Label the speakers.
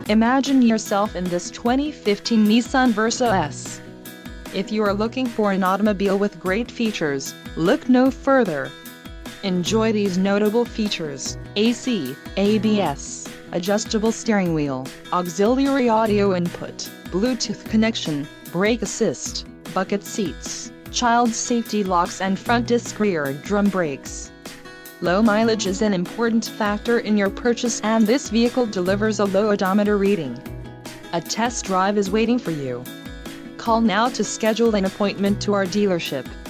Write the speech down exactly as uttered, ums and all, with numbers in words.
Speaker 1: Imagine yourself in this twenty fifteen Nissan Versa S. If you are looking for an automobile with great features, look no further. Enjoy these notable features: A C, A B S, adjustable steering wheel, auxiliary audio input, Bluetooth connection, brake assist, bucket seats, child safety locks and front disc rear drum brakes. Low mileage is an important factor in your purchase, and this vehicle delivers a low odometer reading. A test drive is waiting for you. Call now to schedule an appointment to our dealership.